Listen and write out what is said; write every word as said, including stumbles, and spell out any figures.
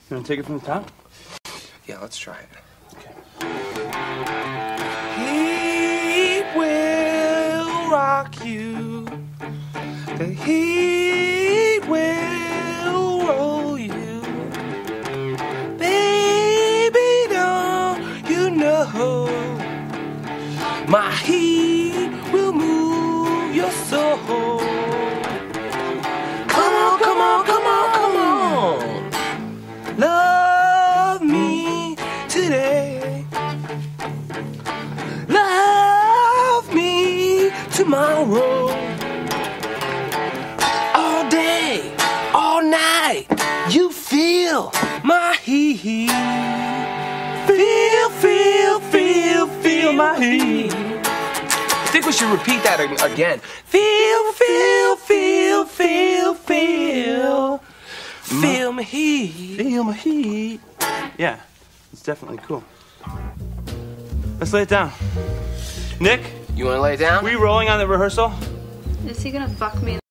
You want to take it from the top? Yeah, let's try it. Okay. He will rock you. The heat will roll you. Baby, don't you know my heat will move your soul. Come on, come on, come on, come on. Love me today. Love me tomorrow. All day, all night, you feel my heat. Feel, feel, feel, feel my heat. I think we should repeat that again. Feel, feel, feel, feel, feel. Feel my heat. Feel my heat. Yeah, it's definitely cool. Let's lay it down. Nick? You want to lay it down? We rolling on the rehearsal? Is he gonna fuck me?